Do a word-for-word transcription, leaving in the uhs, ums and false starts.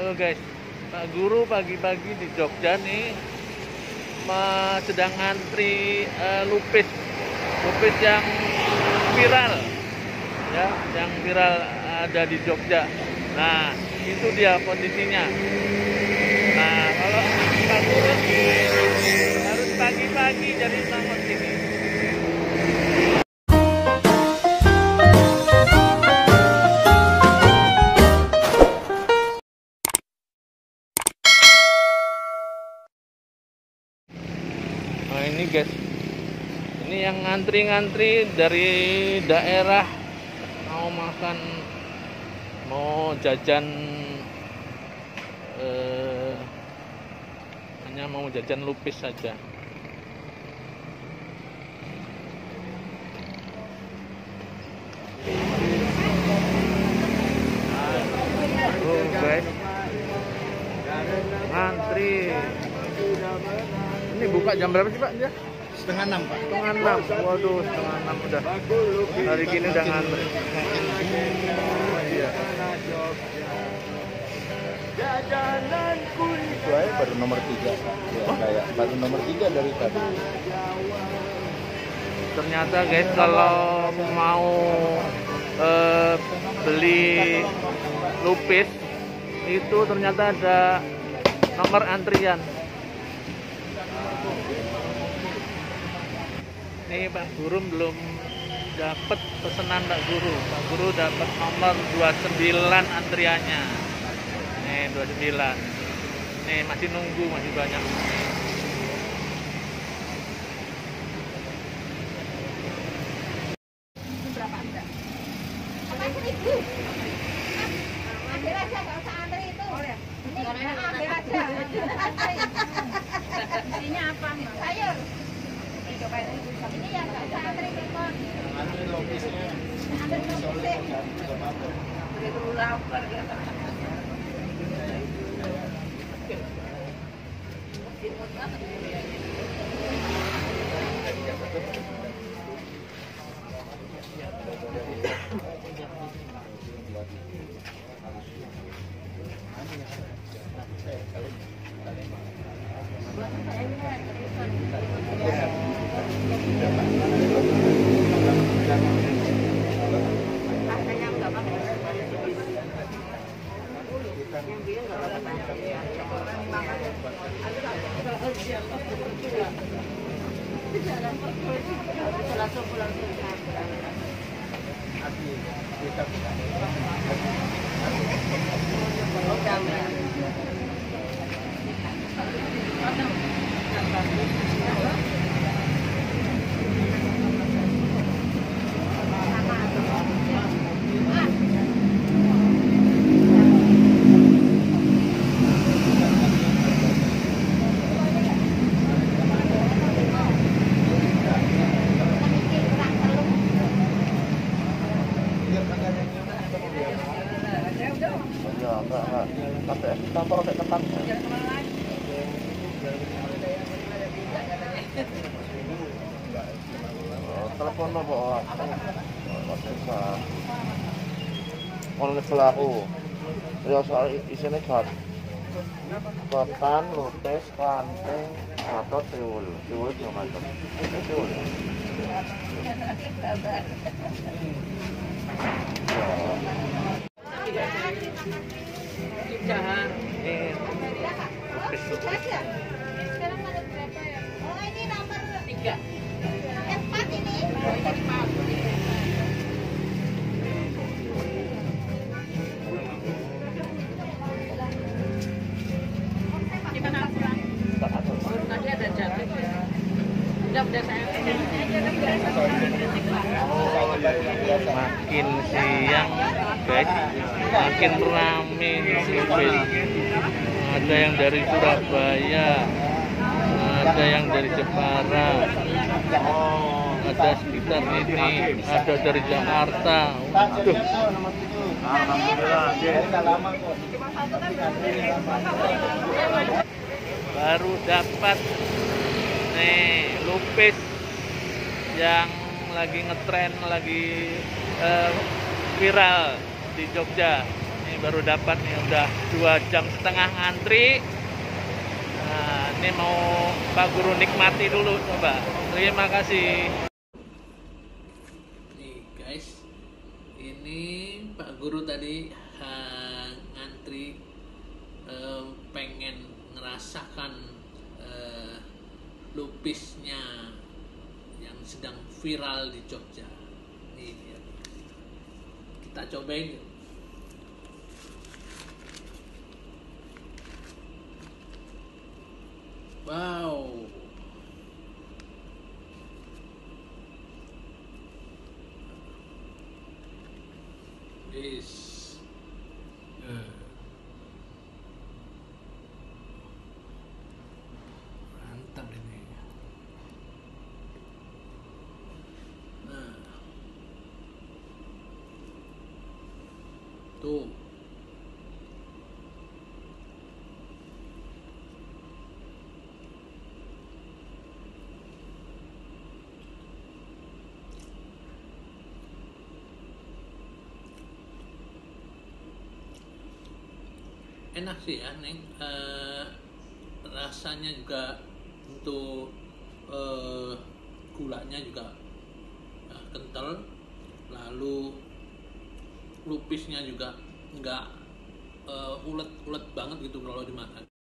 Oh guys, Pak Guru pagi-pagi di Jogja nih ma- sedang ngantri eh, lupis, lupis yang viral, ya, yang viral ada di Jogja. Nah, itu dia kondisinya. Nah, kalau Pak Guru harus pagi-pagi jadi nomor sini. Nah ini guys, ini yang ngantri-ngantri dari daerah mau makan, mau jajan, eh, hanya mau jajan lupis saja. Oh guys, ngantri. Ini buka jam berapa sih Pak? Dia? Setengah enam Pak. Setengah enam. Waduh, setengah enam udah. Hari gini udah ngantri. Iya. Itu aja baru nomor tiga. Ya, Oh? kayak baru nomor tiga dari tadi. Ternyata guys, kalau mau eh, beli lupis itu ternyata ada nomor antrian. Nih Pak Guru belum dapat pesanan Pak Guru. Pak Guru dapat nomor dua puluh sembilan antriannya. Nih dua puluh sembilan. Nih masih nunggu, masih banyak. Berapa enggak? Apa seribu? Ambil aja, nggak usah antri itu. Oh ya. Ini ambil aja. Isinya apa? Sayur. Ini yang nggak usah antri klepon. Antri logisnya. Ambil logisnya. Beri dulu lapar ya. Ya, enggak, enggak. Sampai kantor sampai ketat. Oh, telepon lo bawa. Enggak bisa. Mau ngecel aku. Ya soal isinya gat. Ketan, lupis, kanteng, atau tiwul. Tiwul itu macam. Ini tiwul. Jahat. Ini lupis lupis. Sekarang nomor berapa ya? Oh ini nomor tiga. Empat ini. Gimana pulang? Tadi ada jatuh. Udah udah saya. Makin siang guys, makin rame lupis. Ada yang dari Surabaya, ada yang dari Jepara, ada sekitar ini, ada dari Jakarta. Waduh. Baru dapat nih lupis yang lagi ngetren, lagi eh, viral di Jogja. Ini baru dapat nih, udah dua jam setengah ngantri. Nah, ini mau Pak Guru nikmati dulu, coba. Terima kasih. Nih guys, ini Pak Guru tadi uh, ngantri, uh, pengen ngerasakan uh, lupisnya yang sedang viral di Jogja. Nih lihat, kita cobain. Wow. This. Uh. Mantap ini. Nah. Tuh. Enak sih ya, Neng. Uh, rasanya juga untuk uh, gulanya juga uh, kental, lalu lupisnya juga nggak uh, ulet-ulet banget gitu kalau dimakan.